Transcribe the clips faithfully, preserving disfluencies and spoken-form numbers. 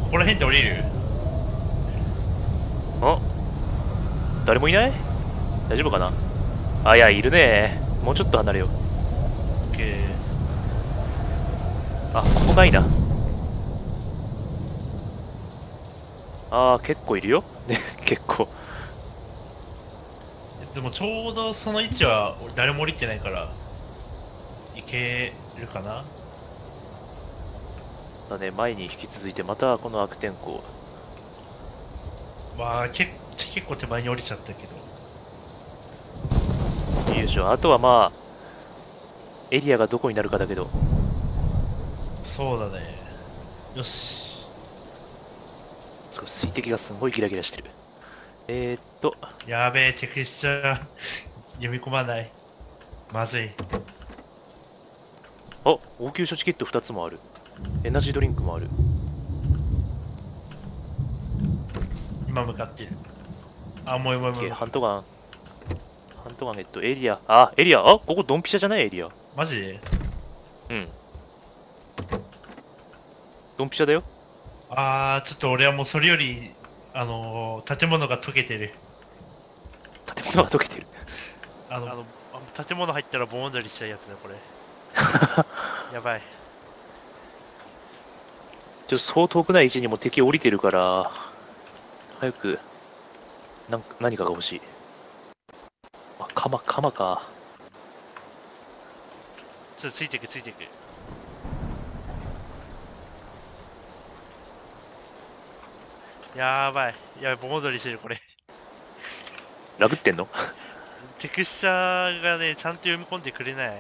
こら辺で降りる？ あ、誰もいない？大丈夫かな。あ、いや、いるね。もうちょっと離れよう。 オッケー。 あ、ここがいいな。あー、結構いるよ。ね、結構。 でもちょうどその位置は誰も降りてないから行けるかな。 だね、前に引き続いてまたこの悪天候。 まあけ結構手前に降りちゃったけど。 よいしょ。あとはまあエリアがどこになるかだけど。 そうだね。よし。 そう、水滴がすごいギラギラしてる。えー、っとやべえ、テクスチャー読み込まない。まずい。 あ、応急処置キットふたつもある。エナジードリンクもある。 今向かってる。あ、もうもうもう。 ハントガンハントガン、えっとエリア、あエリア、あここドンピシャじゃない？エリア。 マジで？ うんドンピシャだよ。 あー、ちょっと俺はもうそれより、あのー、建物が溶けてる。 建物が溶けてる。 あの、あの建物入ったら盆踊りしちゃうやつだ、これ。やばい。 ちょそう遠くない位置にも敵降りてるから早くなん何かが欲しい。あ、鎌鎌か。 ちょっとついていくついていく。やばい。やばい、盆踊りしてる、これ。 ラグってんの？ テクスチャーがね、ちゃんと読み込んでくれない。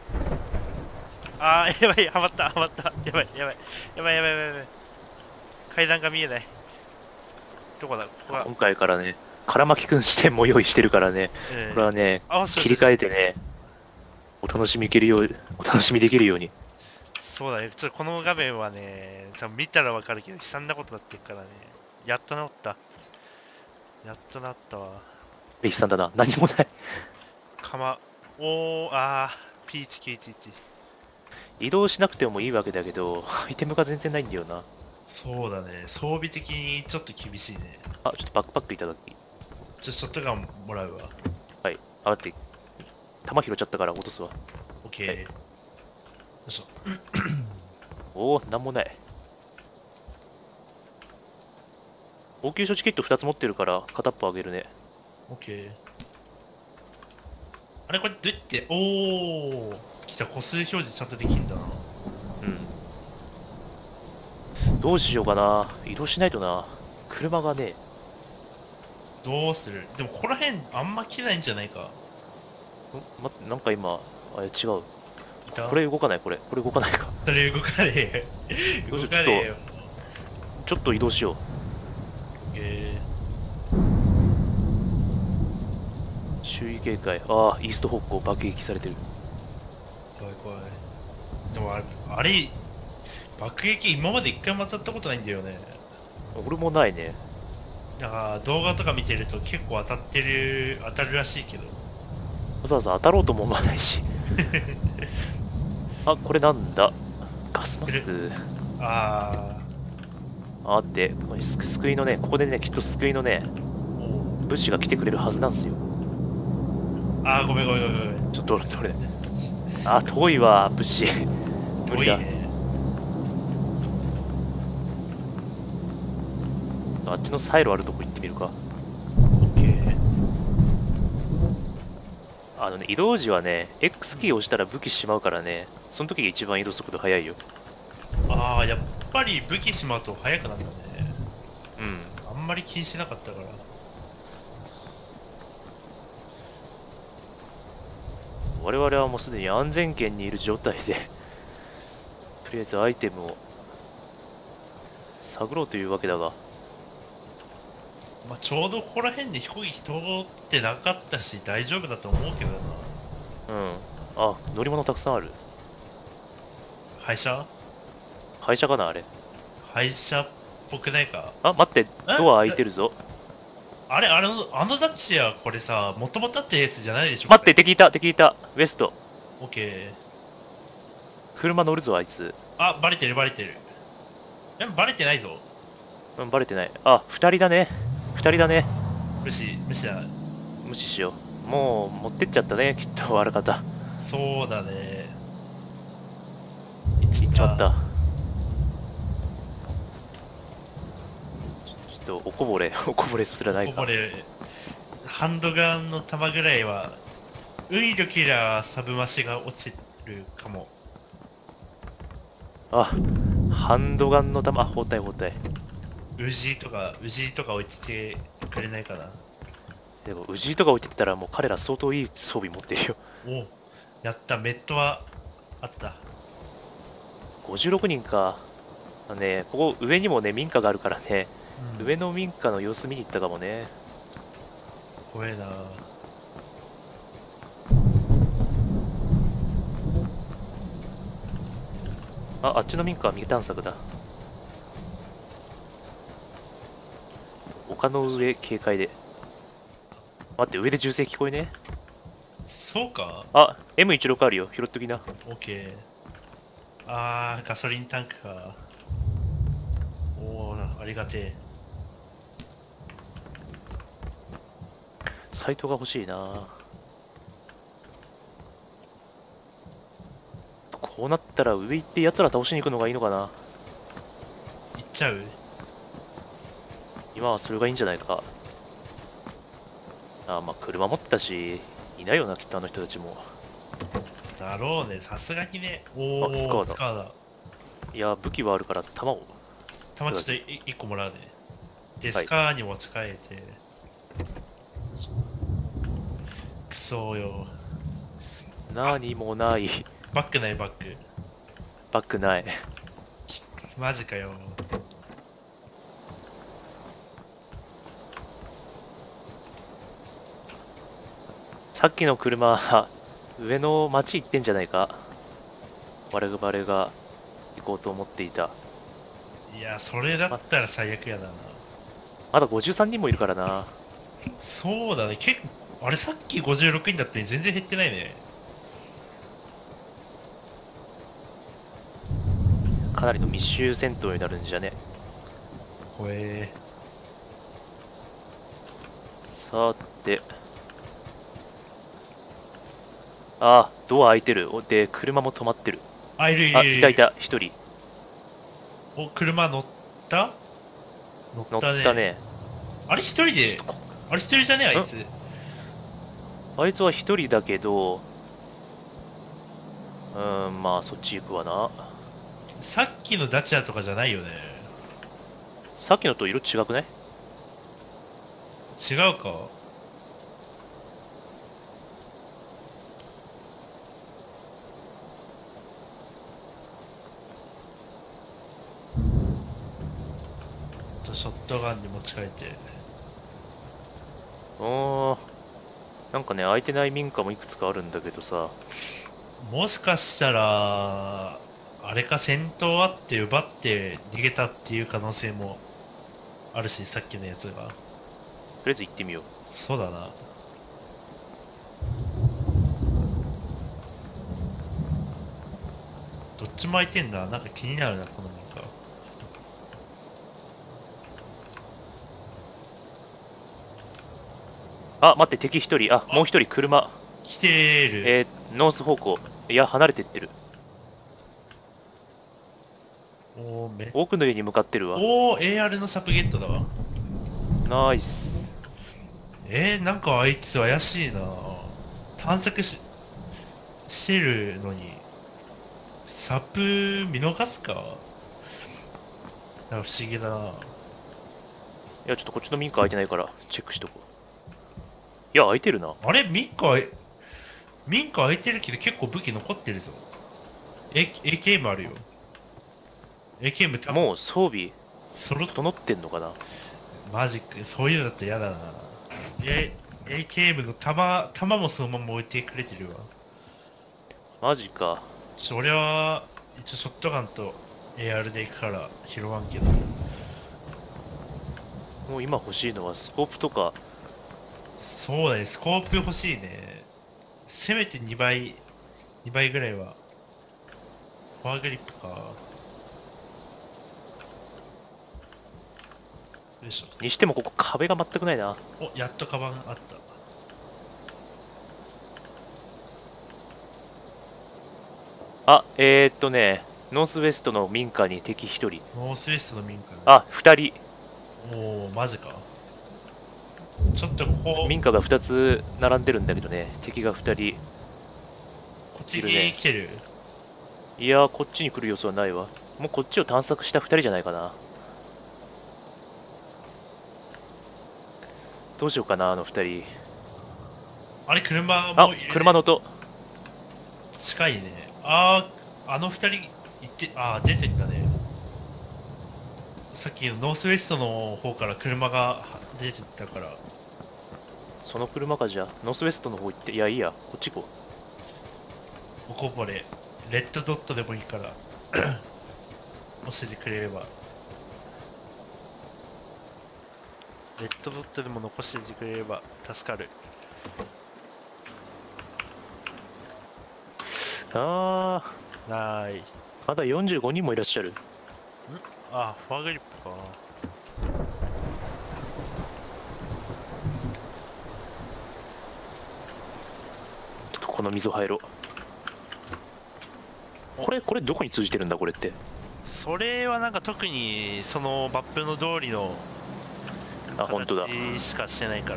あー、やばい、はまった、はまった。やばい、やばい。やばい、やばい、やばい。やばい階段が見えない。どこだ、ここは。 今回からね、空巻きくん視点も用意してるからね、 えーこれはね、 あ、そう切り替えてね、お楽しみいけるよう、お楽しみできるように。 そうだね。ちょっとこの画面はね、多分見たらわかるけど、悲惨なことなってるからね。やっと治った。やっと治ったわ。 悲惨だな、何もない。 かま、おー、あー、ピーチきゅういちいち。 移動しなくてもいいわけだけど、アイテムが全然ないんだよな。 そうだね。装備的にちょっと厳しいね。 あ、ちょっとバックパックいただき。 ちょっとショットガンもらうわ。 はい。あ、待って、弾拾っちゃったから落とすわ。 オッケー。 はいよいしょ。 おお、なんもない。応急処置キットふたつ持ってるから片っぽあげるね。 オッケー。あれこれどうやって、おー、来た、個数表示ちゃんとできんだな。 うん。どうしようかな。移動しないとな。車がね、 どうする？でもここら辺あんま来ないんじゃないか。 ん待って、なんか今、あれ違う。 いた？ これ動かない、これ。これ動かないか。 それ動かねえよ。 どうし動よう、ちょっかねえよ。 と、ちょっと移動しよう。 オッケー。 周囲警戒。ああ、イースト方向爆撃されてる。 怖い怖い。でもあれ、あれ、爆撃今まで一回も当たったことないんだよね。 俺もないね。 だから動画とか見てると結構当たってる、当たるらしいけど。 わざわざ当たろうとも思わないし。あ、これなんだ。ガスマスク。 ああって、これす救いのね、ここでね、きっと救いのね、 ーお物資が来てくれるはずなんですよ。 あー、ごめんごめんごめんごめん。 ちょっと、どれ。あ、遠いわ、物資。無理だ。 遠いね。 あっちのサイロあるとこ行ってみるか。 オッケー。 あのね、移動時はね、X キーを押したら武器しまうからね、その時が一番移動速度速いよ。 ああ、やっぱり武器しまうと速くなったね。 うん。 あんまり気にしなかったから。 我々はもうすでに安全圏にいる状態で、とりあえずアイテムを探ろうというわけだが、 まあ、ちょうどここら辺に飛行機通ってなかったし大丈夫だと思うけどな。 うん。あ、乗り物たくさんある。 廃車会社かな、あれ。 廃車っぽくないか？ あ、待って、ドア開いてるぞ。 あれあの、あのダッチやこれさ、もともとあったやつじゃないでしょ？ 待って、敵いた、敵いた。ウエスト。 オッケー。 車乗るぞ、あいつ。 あ、バレてるバレてる。え、バレてないぞ。 うん、バレてない。あ、二人だね。二人だね。 無視、無視だ。 無視しよう。もう持ってっちゃったね、きっと、あらかた。 そうだね。 行っちまっあ、 た。ちょっと、おこぼれ、おこぼれすらないか。 こぼれ、ハンドガンの弾ぐらいは、運良けりゃサブマシが落ちるかも。 あ、ハンドガンの弾、あ、包帯包帯。 ウジとか、ウジとか置いててくれないかな。 でも、ウジとか置いてたら、もう彼ら相当いい装備持ってるよ。 お、やった、メットはあった。 ごじゅうろくにんか。あのね、ここ上にもね、民家があるからね、 うん、 上の民家の様子見に行ったかもね。 怖えな。 あ、あっちの民家は未探索だ。丘の上警戒で。待って、上で銃声聞こえね。 そうか。 あ、エムじゅうろく あるよ。拾っときな。 オッケー。あー、ガソリンタンクか。おー、ありがてえ。 サイトが欲しいな。こうなったら上行って奴ら倒しに行くのがいいのかな。 行っちゃう。 今はそれがいいんじゃないか。あ、まあ車持ってたし、いないよな、きっとあの人たちも。 だろうね、さすがにね。おー、 あスカーだスカーだ。 いや、武器はあるから弾を。 たまちょっとい一個もらうね。で、 はいスカーにも使えて。くそーよ。 何もない。 バックないバック。 バックない。 マジかよ。 さっきの車、上の町行ってんじゃないか。我々が行こうと思っていた。 いや、それだったら最悪やだな。 まだごじゅうさんにんもいるからな。 そうだね、結構、あれさっきごじゅうろくにんだったのに全然減ってないね。 かなりの密集戦闘になるんじゃね。 怖えさて。ああ、ドア開いてる。おで、車も止まってる。 ー。あ、いるいるあ、 いる。 いたいた、一人。 お、車乗った乗乗ったね。 ったね。 あれ一人で、あれ一人じゃねあいつ。 あいつは一人だけど、うーん、まあそっち行くわな。 さっきのダチャとかじゃないよね。 さっきのと色違くない？ 違うか。とショットガンに持ち替えて。 おー、なんかね、空いてない民家もいくつかあるんだけどさ、 もしかしたら、あれか戦闘あって奪って逃げたっていう可能性もあるし、さっきのやつが。 とりあえず行ってみよう。 そうだな。どっちも空いてんだ。なんか気になるな、この民家。 あ、待って、敵一人。あ、もう一人車。 来てる。 えー、ノース方向。いや、離れてってる。 おーめ奥の家に向かってるわ。 おー、エーアール のサプゲットだわ。 ナイス。 えー、なんかあいつ怪しいな。探索し、してるのに、サプ見逃すか。なんか不思議だな。 いや、ちょっとこっちの民家空いてないから、チェックしとこう。いや、空いてるな。 あれ民家、民家空いてるけど結構武器残ってるぞ。A、エーケーエム あるよ。エーケーエム 多分もう装備、 揃っ整ってんのかな。 マジック、そういうのだったら嫌だな。え、エーケーエム の弾、弾もそのまま置いてくれてるわ。 マジか。 ちょ、俺は、一応ショットガンと エーアール で行くから拾わんけど。 もう今欲しいのはスコープとか。 そうだね、スコープ欲しいね。せめてにばい、にばいぐらいは。フォアグリップか。 よいしょ。 にしてもここ壁が全くないな。 お、やっとカバンあった。 あ、えー、っとね、ノースウェストの民家に敵ひとり。 ノースウェストの民家ね。 あ、ふたり。 おお、マジか。ちょっとここ、 民家がふたつ並んでるんだけどね、敵がふたり。 こっちにいるね来てる。 いやー、こっちに来る様子はないわ。もうこっちを探索したふたりじゃないかな。どうしようかな、あのふたり。 あれ、車あもいる、ね。、 車の音。 近いね。ああ、あの二人行って、ああ、出てったね。さっきのノースウェストの方から車が出てったから。 その車かじゃあ、ノースウェストの方行って、いや、いいや、こっち行こおこぼれ、レッドドットでもいいから教えてくれれば。レッドドットでも残しててくれれば助かる。 う。あー、 なーい。んまだよんじゅうごにんもいらっしゃる。 あ、フォアグリップか。 ちょっとこの溝入ろう。これ、これどこに通じてるんだ、これって。 それはなんか特にそのマップの通りのあ、本当だ。 形しかしてないから。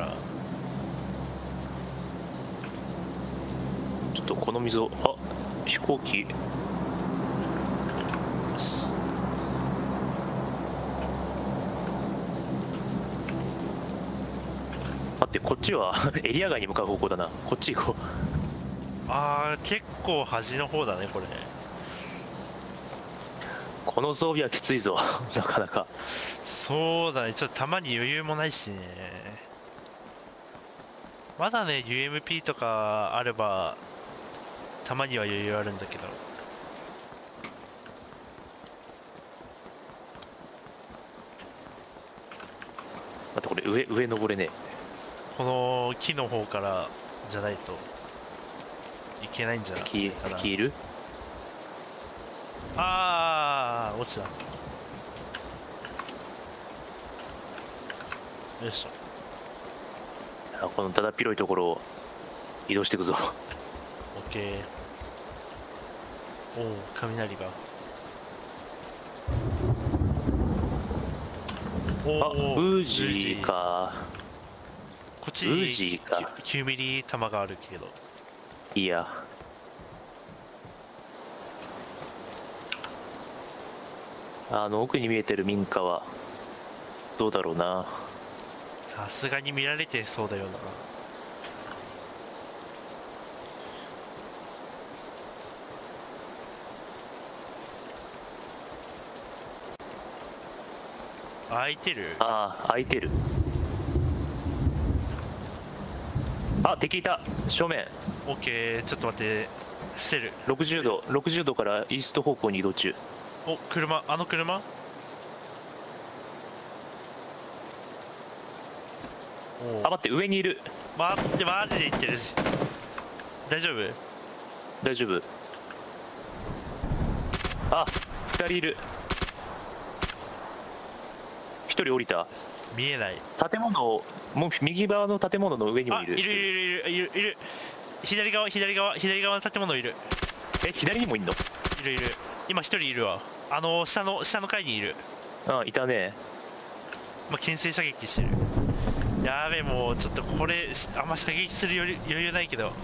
ちょっとこの溝、あ、飛行機。 よし。 待って、こっちはエリア外に向かう方向だな。こっち行こう。 あー、結構端の方だねこれ。 この装備はきついぞなかなか。 そうだね、ちょっと弾に余裕もないしね。まだね ユーエムピー とかあれば弾には余裕あるんだけど。 待って、これ上上登れねこの木の方からじゃないといけないんじゃえ。 ない敵かな。 敵いる。 あー、落ちた。よいしょ。 あ、このだだっ広いところを移動していくぞ。 オッケー。おお、雷が。おあ、 お、 ウージーか。 こっちウージーか。 きゅうミリ弾があるけど。 いいや。あの奥に見えてる民家はどうだろうな。 さすがに見られてそうだよな。開いてる。 ああ、開いてる。あ、敵いた。正面。 オッケー、ちょっと待って、伏せる。 ろくじゅうど、ろくじゅうどからイースト方向に移動中。 お、車、あの車。おあ、待って、上にいる。 待って、マジで言ってる。大丈夫。 大丈夫。あ、ふたりいる。ひとり降りた。 見えない。 建物を、もう右側の建物の上にもあ、 いる。 いるいるいるいるいる。左側、左側、左側の建物いる。 え、左にもいんの。 いるいる。今一人いるわ。あの下の下の階にいる。 あ、いたね。 まあ、牽制射撃してる。やべえ、もうちょっとこれあんま射撃する余裕余裕ないけど。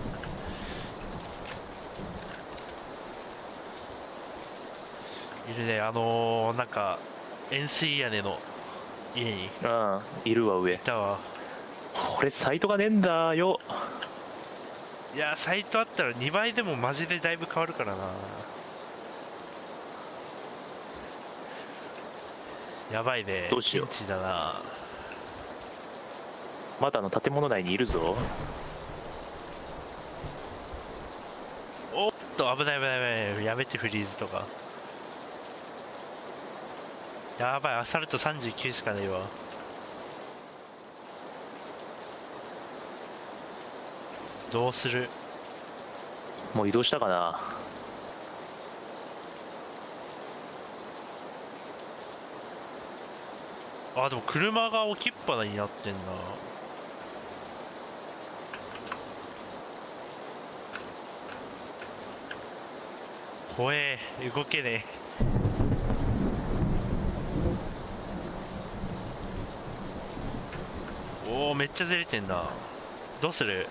いるね、あのー、なんか円錐屋根の家にいうん、いるわ、上。 たわ。 これ、サイトがねえんだよ。 いや、サイトあったらにばいでもマジでだいぶ変わるからな。やばいね、 どうしようピンチだな。 まだあの建物内にいるぞ。 おっと、危ない危ない危ない。やめて、フリーズとか。やばい、アサルトさんじゅうきゅうしかないわ。どうする。 もう移動したかな。 あ、でも車が置きっぱなになってんな。怖え、動けねえ。おお、めっちゃずれてんな。どうする？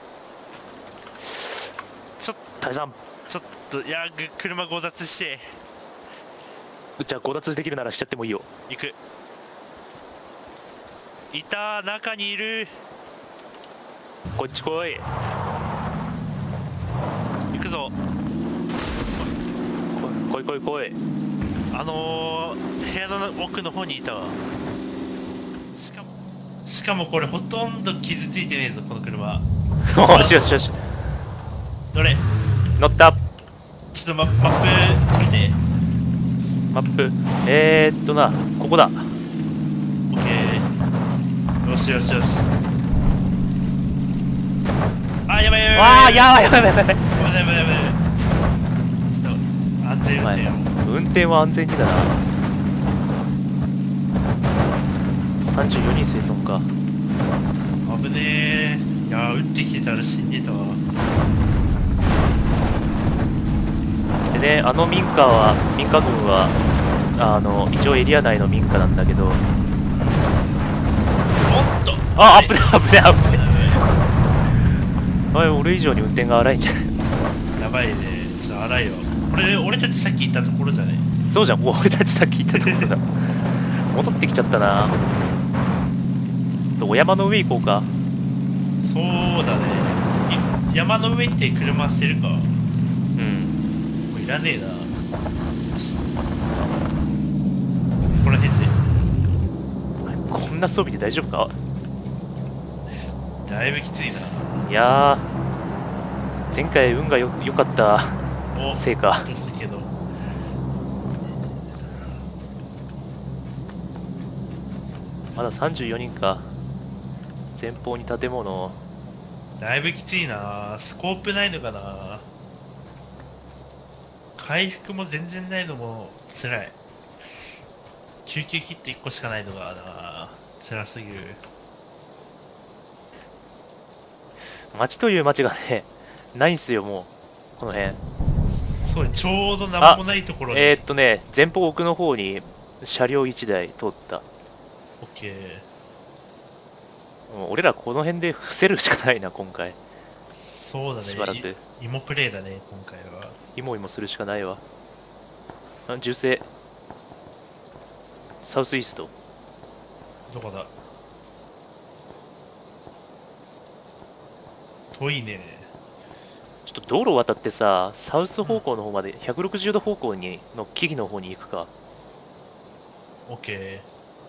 ちょっ退散。 ちょっと、いや、ぐ車強奪して。 じゃあ強奪できるならしちゃってもいいよ。 行く。いた、中にいる。 こっち来い。 行くぞ。 来い来い来い。 あのー、部屋の奥の方にいたわ。しかもしかもこれほとんど傷ついてねえぞ、この車。 よしよしよし。 どれ？ 乗った。 ちょっとママップ見て。 マップ。えー、っとな、ここだ。 オッケー。よしよしよし。あ、やばいやばい。 わあ、やばいやばいやばいやばい。 やばいやばいやばい。ちょっと安全運転を。 運転は安全にだな。さんじゅうよにん生存か。 危ねえ。いやー、撃ってきてたら死んでたわ。 でね、あの民家は民家群はあの一応エリア内の民家なんだけど。 おっと、 あ、危ね危ね危ね。あれ、俺以上に運転が荒いんじゃない？ やばいね。ちょっと荒いよ。これ俺たちさっき行ったところじゃね？ そうじゃん、もう俺たちさっき言ったところだ。戻ってきちゃったな。お山の上行こうか。 そうだね。い山の上って車捨てるか？ うん。 もういらねえな。この辺で。 こんな装備で大丈夫か？ だいぶきついな。 いやー、前回運がよ良かったおせいか。 としたけど。 まださんじゅうよにんか。前方に建物。 だいぶきついな。スコープないのかな。回復も全然ないのも辛い。救急キットいっこしかないのがな。辛すぎる。 町という町がね、ないんすよ、もう。この辺。 そう、ちょうどなんもないところに。 えー、っとね、前方奥の方に車両いちだい通った。 オッケー。 もう俺らこの辺で伏せるしかないな、今回。 そうだね。 しばらく。 芋プレイだね、今回は。 イモイモするしかないわ。あ、銃声。サウスイースト。 どこだ？遠いね。 ちょっと道路渡ってさ、サウス方向の方まで、ひゃくろくじゅうど方向にの木々の方に行くか。 オッケ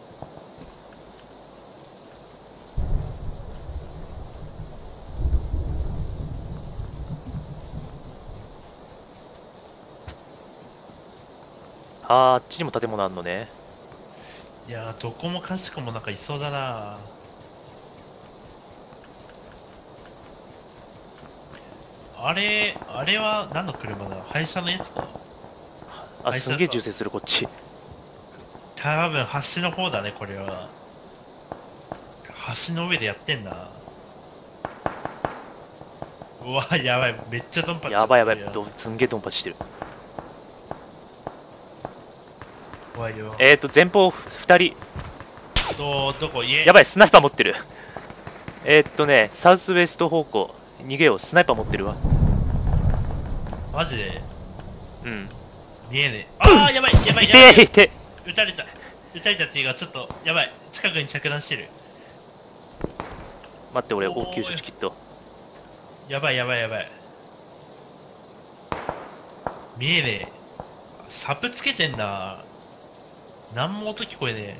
あー、あっちにも建物あんのね。 ー。いやー、どこもかしこもなんかいそうだな。あれ、あれは何の車だ？廃車のやつか？ あ、 はいすんげえ銃声する、こっち。 多分橋の方だね、これは。橋の上でやってんな。うわ、やばい、めっちゃドンパチ。 やばいやばい、どすんげえドンパチしてる。 怖いよ。 えーと、前方ふたり。 ど、どこ？家？ やばい、スナイパー持ってる。えーっとね、サウスウェスト方向。逃げよう、スナイパー持ってるわ。 マジでうん。 見えねえ。ああ、やばい、やばい、 いやばい。 てーいて撃たれた。撃たれたっていうか、ちょっと、やばい。近くに着弾してる。 待って、俺、 おー応急処置キット。 やばい、やばい、やばい。見えねえ。サプつけてんな。なんも音聞こえね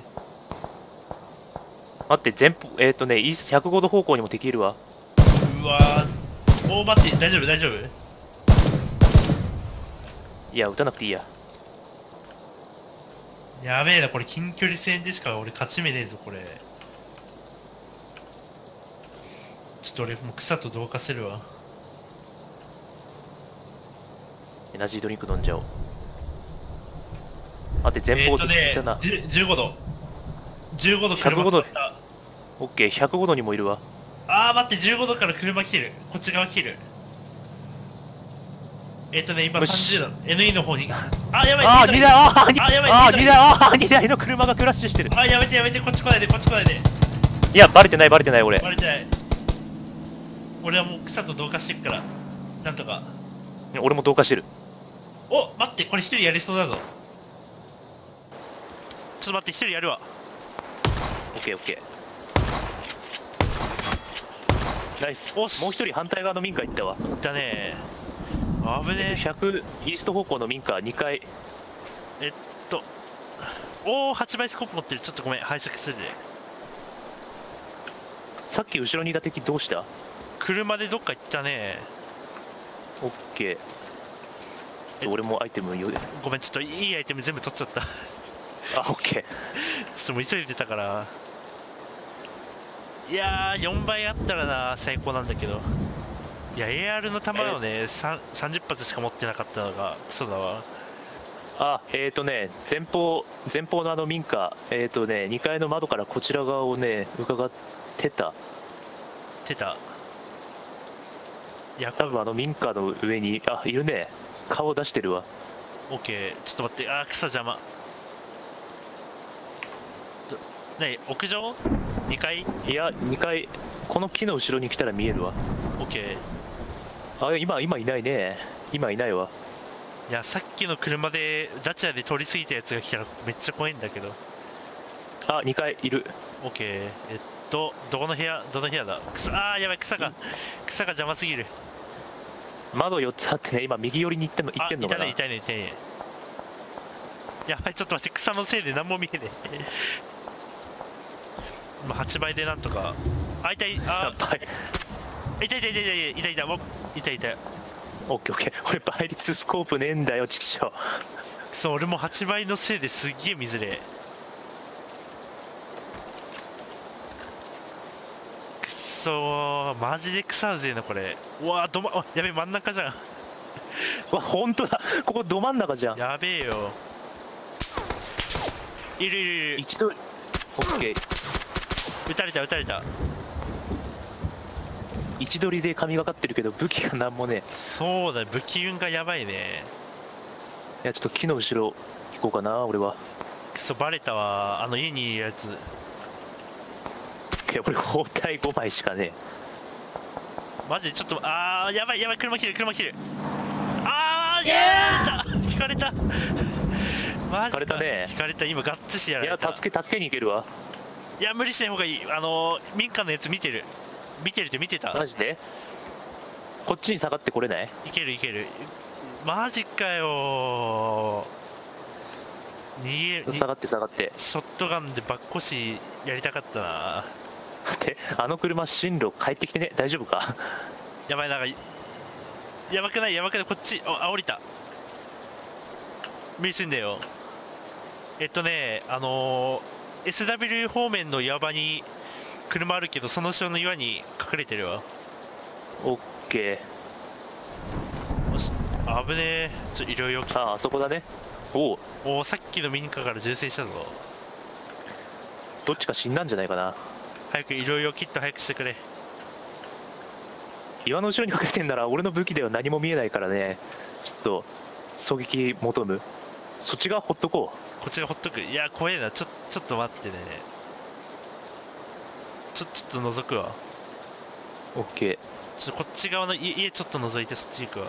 待って、前方、えーっとね、イースひゃくごど方向にも敵いるわ。 え。うわー。おー、待って、大丈夫、大丈夫。 いや、撃たなくていいや。 やべえな、これ近距離戦でしか俺勝ち目ねえぞ、これ。ちょっと俺もう草と同化するわ。 エナジードリンク飲んじゃおう。待って、前方敵いたな。 えーっとね、じゅじゅうごど。 じゅうごど車ひゃくごど来た。 オッケー、ひゃくごどにもいるわ。 あー待って、じゅうごどから車来てる。こっち側来てる。えっ、ー、とね、今よしさんじゅうど、エヌイー の方に。あ、やばい、 あー、にだい、あー、にあ、やばい、 あー、 ににだい、あー、にだいの車がクラッシュしてる。 あ、やめてやめて、こっち来ないで、こっち来ないで。 いや、バレてない、バレてない、俺。 バレてない。俺はもう草と同化してるから。なんとか。 俺も同化してる。 お、待って、これ一人やりそうだぞ。ちょっと待って、一人やるわ。 オッケー、オッケー。ナイス。 おしもう一人反対側の民家行ったわ。 だね。危ねひゃくイースト方向の民家にかい。 え。えっと。おー、はちばいスコープ持ってる。ちょっとごめん、拝借するで。 さっき後ろにいた敵どうした？ 車でどっか行ったね。 オッケえー。俺もアイテムよ。 ごめん、ちょっといいアイテム全部取っちゃった。 あ、オッケー。 ちょっともう急いでたから。いやー、よんばいあったらな、最高なんだけど。いや、エーアール の弾をね、さんさんじゅっぱつしか持ってなかったのがクソだわ。 あ、えーとね、前方、前方のあの民家、えーとね、にかいの窓からこちら側をね、伺ってた。 出た。いや、 多分あの民家の上に、あ、いるね。顔出してるわ。 オッケー、ちょっと待って、あー、草邪魔。どねえ、屋上 ?に 階いや、にかい、この木の後ろに来たら見えるわ。 オッケー。 あ、今、今いないね。今いないわ。 いや、さっきの車で、ダチャで通り過ぎたやつが来たらめっちゃ怖いんだけど。 あ、にかいいる。 オッケー。えっと、どこの部屋どの部屋だ草、あー、やばい、草が、草が邪魔すぎる。 窓よっつあってね、今右寄りに行ってんの、行ってんのかな。 あ、いたね、いたね、いたね。やばい、ちょっと待って、草のせいで何も見えねえ。今はちばいでなんとか。あ、いたい、 やあっぱり。 いたいたいたいたいたいた、もういたいた。 オッケーオッケー。俺倍率スコープねえんだよ、チキショー。 そう、俺もはちばいのせいですっげえ見づれえ。くっそー、マジで腐うぜえな、これ。うわー、どま、あ、やべえ、真ん中じゃん。 うわ、ほんとだ。ここど真ん中じゃん。 やべえよ。いるいるいる。 一度、オッケー。 撃たれた、撃たれた。 位置取りで神がかってるけど武器がなんもねそうだ、武器運がやばいね。 え。いや、ちょっと木の後ろ行こうかな、俺は。 くそ、バレたわ。あの家にいるやつ。 いや、俺包帯ごまいしかねマジでちょっと、あー、やばいやばい、車来る、車来る。あー、やー、引かれた。マジか。 引かれたね引かれた、今、ガッツしやえ。いや、 られた。 助け、助けに行けるわ。 いや、無理しない方がいい。あのー、民家のやつ見てる。見てるって見てた。 マジでこっちに下がってこれない？ いけるいける。マジかよー。逃げ、に下がって下がって。 ショットガンでバッコシやりたかったな。 待って、あの車進路帰ってきてね。大丈夫か？ やばい、なんか、やばくないやばくない、こっち、あ、あ降りた。見すんだよ。えっとね、あのー、エスダブリュー 方面の岩場に車あるけど、その後ろの岩に隠れてるわ。 オッケよし、危ねえ。ちょ、いろいろ来ー。 た。 あ、あそこだね。おう、 おお、さっきの民家から銃声したぞ。 どっちか死んだんじゃないかな。 早くいろいろキット早くしてくれ。 岩の後ろに隠れてんなら俺の武器では何も見えないからね。ちょっと狙撃求む。そっち側ほっとここっちがほっとく。いや、怖えな。ちょ、ちょっと待ってね。ちょ、ちょっと覗くわ。 う。オッケー。 ちょ、こっち側の家、家ちょっと覗いてそっち行くわ。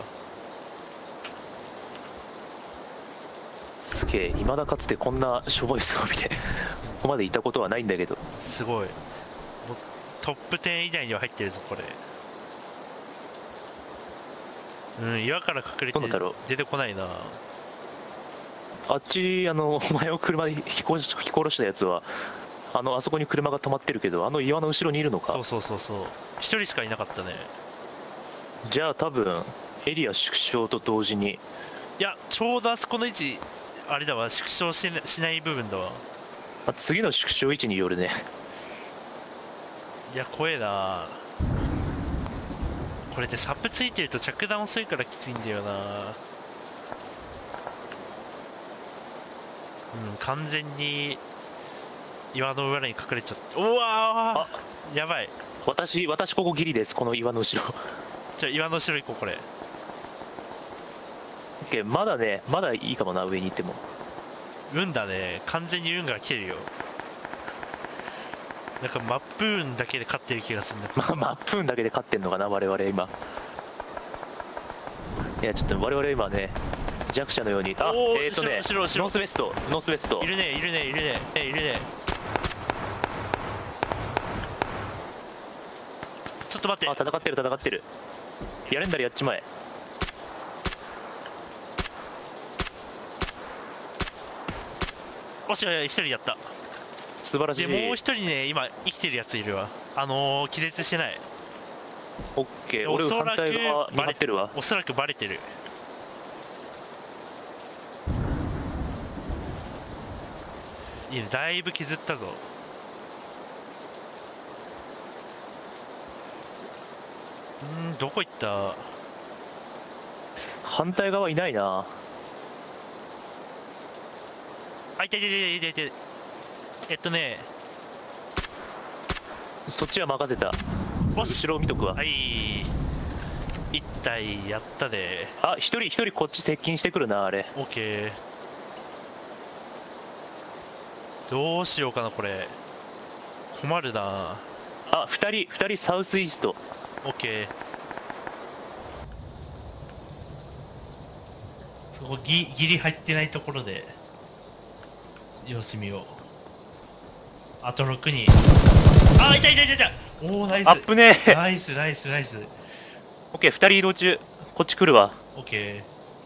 すげえ、未だかつてこんなしょぼい装備でここまでいたことはないんだけど。 すごい。もうトップじゅう以内には入ってるぞ、これ。うん、岩から隠れてどうなんだろう。 出てこないな。 あっち、あのお前を車で引き殺し引き殺したやつはあのあそこに車が止まってるけど、あの岩の後ろにいるのか。 そうそうそうそう。一人しかいなかったね。 じゃあ多分エリア縮小と同時に。 いや、ちょうどあそこの位置、あれだわ、縮小しな、しない部分だわ。 あ、次の縮小位置によるね。 いや、怖えな。これでサップついてると着弾遅いからきついんだよな。うん、完全に岩の裏に隠れちゃった。うわー、やばい。 私、私ここギリです、この岩の後ろ。 じゃあ岩の後ろ行こう、これ。 オッケー、まだね、まだいいかもな、上に行っても。 運だね、完全に運が来てるよ。なんかマップ運だけで勝ってる気がするんだけど。 まあ、マップ運だけで勝ってんのかな、我々今。いや、ちょっと我々今ね、弱者のように。あ、 おーえっ、ー、とね、 後ろ後ろ後ろノースウェスト、ノースウェストい。るね、いるね、いるね、えいるね。ちょっと待って。 あ、戦ってる、戦ってる。やれんだらやっちまえ。 おし、一人やった。 素晴らしい。 でもう一人ね、今生きてるやついるわ。あのー、気絶してない。 オッケー、俺反対側に張ってるわ。 おそらくバレてる。いいね、だいぶ削ったぞ。うん、どこ行った？ 反対側いないな。 あ、いたいたいたいたいたいた。えっとね、 そっちは任せた。 もし後ろを見とくわ。 はい、一体やったで。 あ、一人一人こっち接近してくるな、あれ。 オッケー。どうしようかな、これ。困るな。 あ、二人二人サウスイースト。 オッケー。そこギギリ入ってないところで様子見よう。あとろくにん。あー、いたいたいたいた。おお、ナイス。 アップねー。 ナイスナイスナイス。 オッケー、二人移動中。こっち来るわ。 オッケ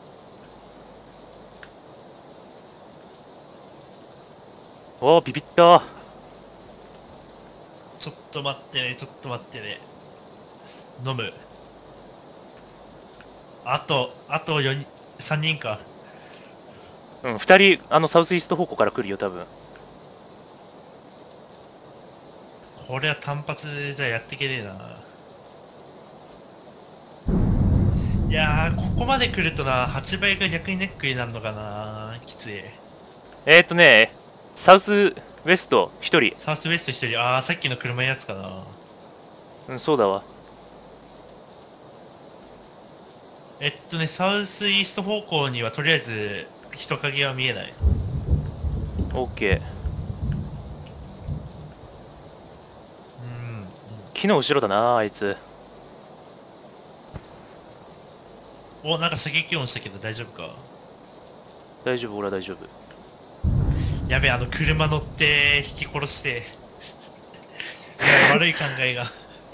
おー、ビビった。 ー。ちょっと待ってね、ちょっと待ってね。飲む。あとあとよにん、さんにんか。 うん、二人あのサウスイースト方向から来るよ、多分。 これは単発じゃやっていけねえな。いやー、ここまで来るとな、はちばいが逆にネックになるのかな。きつい。 えーとね、サウスウェスト一人。 サウスウェストひとり。あー、さっきの車のやつかな。 うん、そうだわ。 えっとね、サウスイースト方向にはとりあえず人影は見えない。 オッケー。 うん、 木の後ろだな、あいつ。 お、なんか射撃音したけど大丈夫か。 大丈夫、俺は大丈夫。 やべえ、あの車乗って引き殺していや悪い考えが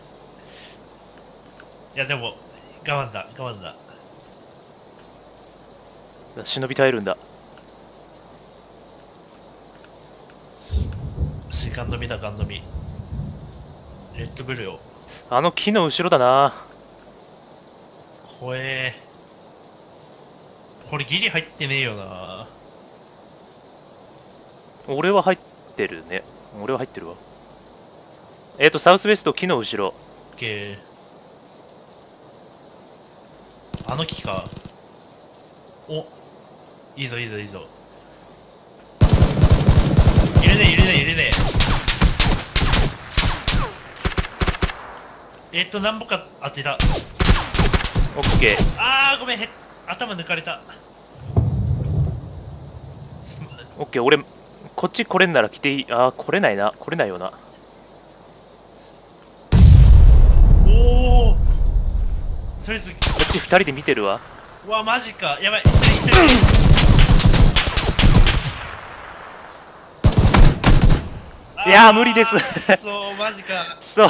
いやでも我慢だ我慢だ。 忍び耐えるんだ。 しガン飲みだ、ガン飲み。レッドブルよ。 あの木の後ろだな。 怖え。これギリ入ってねえよな。 俺は入ってるね。俺は入ってるわ。えっ、ー、と、サウスウェスト木の後ろ。 オッケー。あの木か。お、いいぞいいぞいいぞ。いるねいるねいるね。えっと何歩か当てた。 オッケー。 あーごめん、へ頭抜かれた。 オッケー、俺こっち来れんなら来ていい。あー、来れないな。来れないよな。 おお、とりあえずこっちふたりで見てるわ。 うわマジか、やばい。一人一人いやー無理ですそうマジか。 そう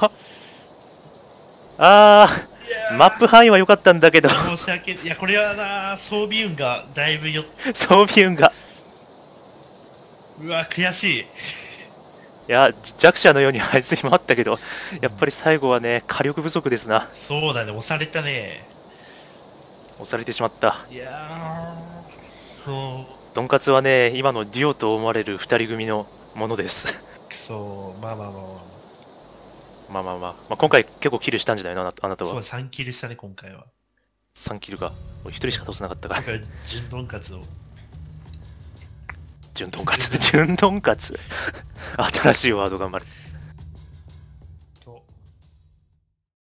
あー、マップ範囲は良かったんだけど申し訳いや、これはな、装備運がだいぶよ。 装備運が。 うわ悔しい。 いや、弱者のようにあいつにもあったけど、やっぱり最後はね、火力不足ですな。 そうだね、押されたね。 押されてしまった。 いやー、そう。 ドンカツはね、今のデュオと思われるふたり組のものです。 そう、まあまあまあまあ。 まあまあまあ、まあ、今回結構キルしたんじゃないの、あなあなたは。 そう、さんキルしたね、今回は。 さんキルか。俺ひとりしか倒せなかったから。 今回、純ドンカツを。 純ドンカツ、純ドンカツ。 新しいワードが生まれた。 と